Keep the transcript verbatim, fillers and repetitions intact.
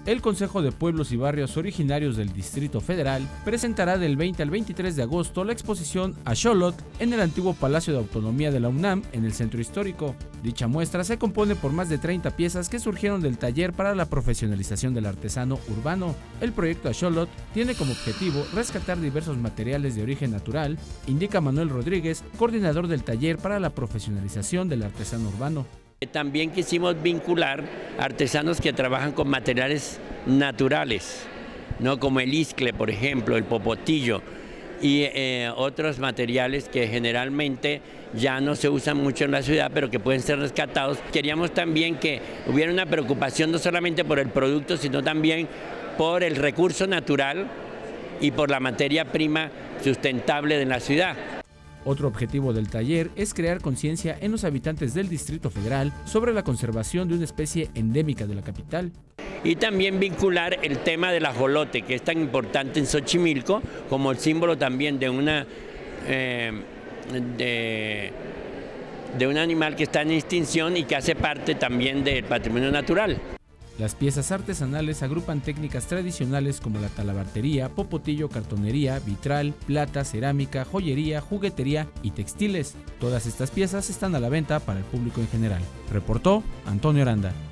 El Consejo de Pueblos y Barrios Originarios del Distrito Federal presentará del veinte al veintitrés de agosto la exposición Axolotl en el antiguo Palacio de Autonomía de la UNAM en el Centro Histórico. Dicha muestra se compone por más de treinta piezas que surgieron del taller para la profesionalización del artesano urbano. El proyecto Axolotl tiene como objetivo rescatar diversos materiales de origen natural, indica Manuel Rodríguez, coordinador del taller para la profesionalización del artesano urbano. También quisimos vincular artesanos que trabajan con materiales naturales, ¿no? Como el iscle, por ejemplo, el popotillo y eh, otros materiales que generalmente ya no se usan mucho en la ciudad, pero que pueden ser rescatados. Queríamos también que hubiera una preocupación no solamente por el producto, sino también por el recurso natural y por la materia prima sustentable de la ciudad. Otro objetivo del taller es crear conciencia en los habitantes del Distrito Federal sobre la conservación de una especie endémica de la capital. Y también vincular el tema del ajolote, que es tan importante en Xochimilco, como el símbolo también de, una, eh, de, de un animal que está en extinción y que hace parte también del patrimonio natural. Las piezas artesanales agrupan técnicas tradicionales como la talabartería, popotillo, cartonería, vitral, plata, cerámica, joyería, juguetería y textiles. Todas estas piezas están a la venta para el público en general. Reportó Antonio Aranda.